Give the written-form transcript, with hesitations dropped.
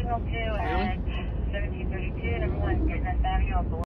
signal 2 at 1732, number 1, Business Avenue.